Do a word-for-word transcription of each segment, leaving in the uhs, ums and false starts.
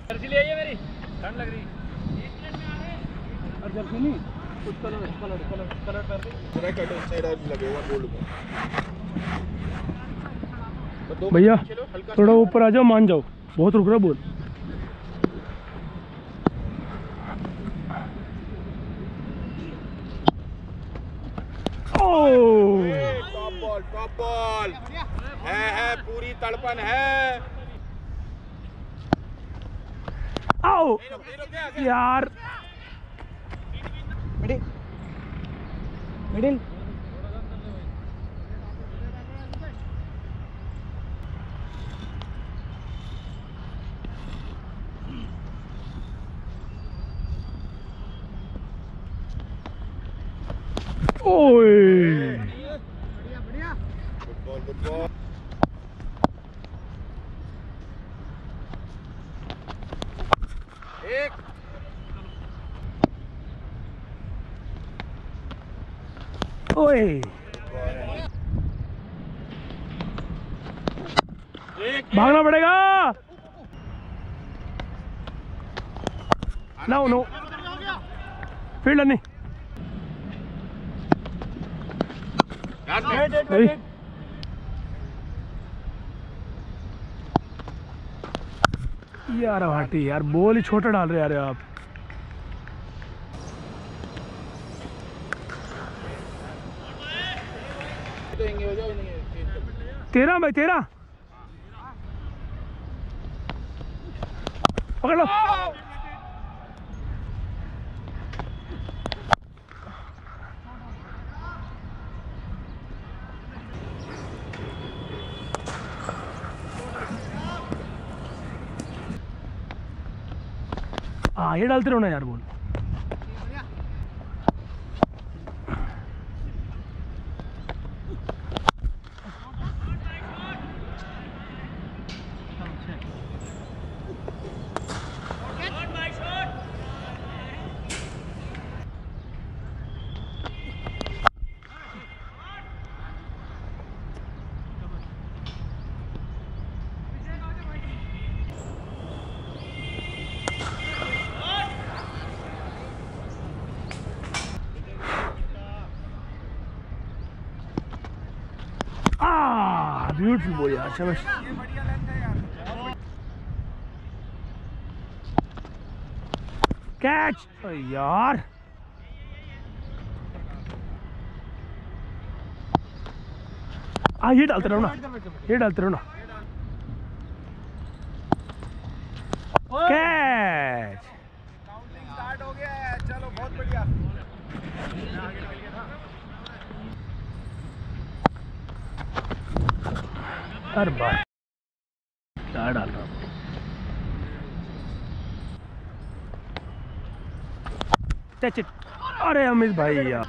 Jersey ले आइए मेरी, ठंड लग रही। और जर्सी नहीं, कुछ कलर कलर कलर कलर कर दे। मेरा कट साइड आज लगेगा गोल्ड में। भैया थोड़ा ऊपर आ जाओ, मान जाओ, बहुत रुक रहा बोल। टॉप बॉल, टॉप बॉल है, है पूरी तड़पन है। आओ यार, मिडिल मिडिल ओए बढ़िया बढ़िया, गुड बॉल गुड बॉल। एक ओए भागना पड़ेगा। नो नो फील्ड नहीं यार, भाटी यार, बॉल ही छोटा डाल रहे यार आप। तेरह भाई, तेरह पकड़ लो। हाँ, ये डालते रहो ना यार बॉल। ब्यूटीफुल बॉल यार, शाबाश। कैच यार, आ ये डालते रहो ना, ये डालते रहो ना। कैच स्टार्ट हो गया है, चलो बहुत बढ़िया। हर बार क्या डाल रहा हूँ। Touch it. अरे अमित भाई यार,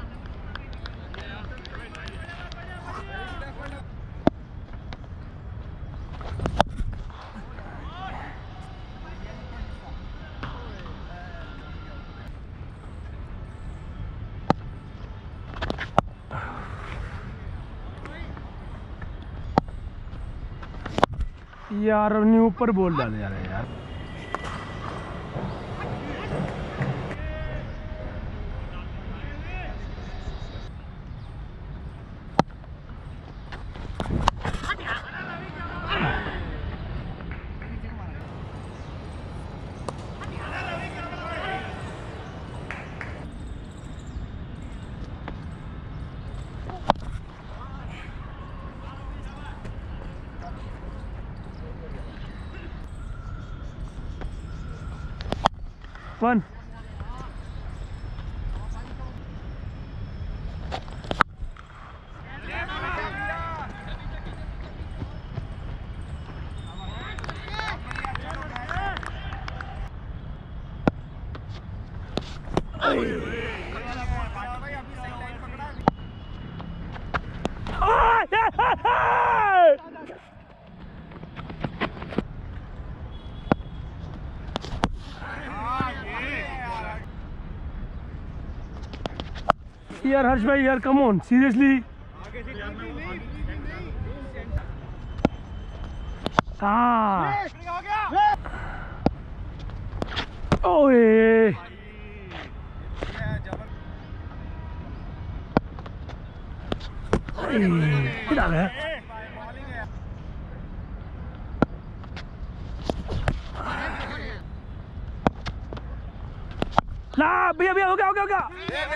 यार अपने ऊपर बॉल डाले जा रहे हैं यार। वन यार हर्ष भाई यार, कम ऑन सीरियसली। हाँ ओए किधर है? ला भैया भैया हो गया हो गया हो गया।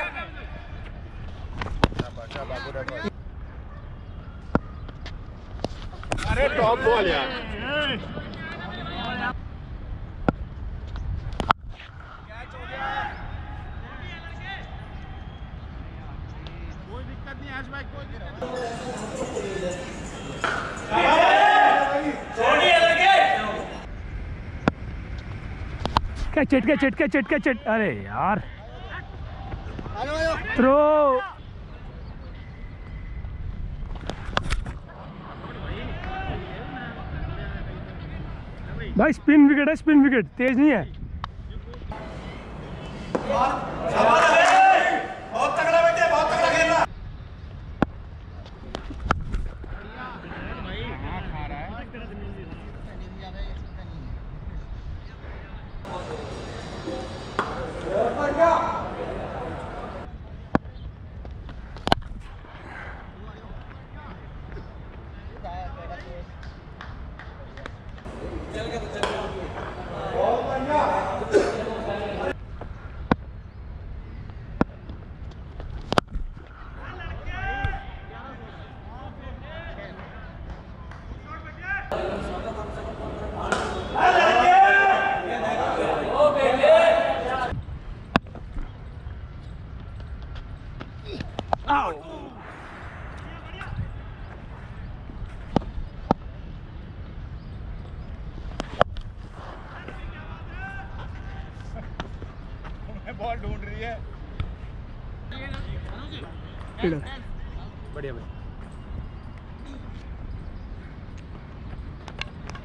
अरे टॉप बॉल यार। कोई दिक्कत नहीं आज भाई, कोई क्या चिट के चिट के चिट के चिट। अरे यार थ्रो। भाई स्पिन विकेट है, स्पिन विकेट, तेज नहीं है। बहुत तगड़ा बेटे, बहुत तगड़ा खेलना। बॉल ढूंढ रही है। बढ़िया भाई।